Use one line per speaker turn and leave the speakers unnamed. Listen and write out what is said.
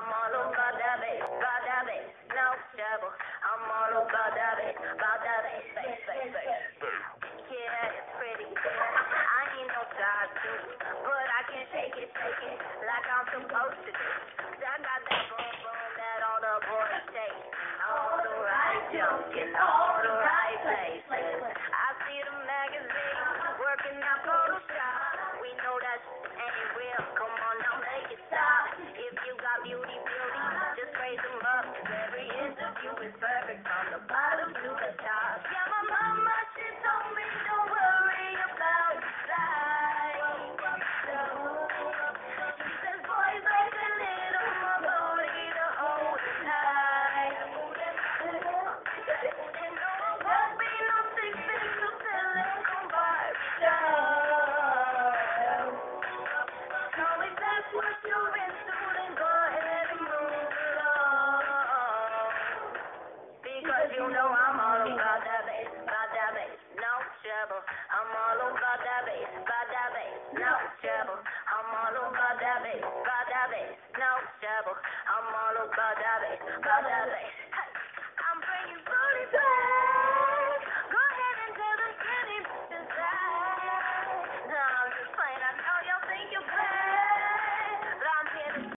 all about that bass, no trouble. I'm all about that bass, bass, bass, bass. Yeah, it's pretty clear. I ain't no type to, but I can shake it like I'm supposed to do. I got that boom boom that all the boys take. All the right junk in all the right places. I see the magazines working out Photoshop. We know that shit ain't real. Come on now, make it stop. If you got beauty, just raise them up. Every interview is perfect from the bottom to the top. Yeah, my mama, she told me don't worry about the size. She says boys like a little more booty to hold it tight. And no, it won't be no 6'6" to silicone Barbie doll. So if that's what you're into, then go ahead and move it on. Because you know I'm all about that bass, no trouble. I'm all about that bass,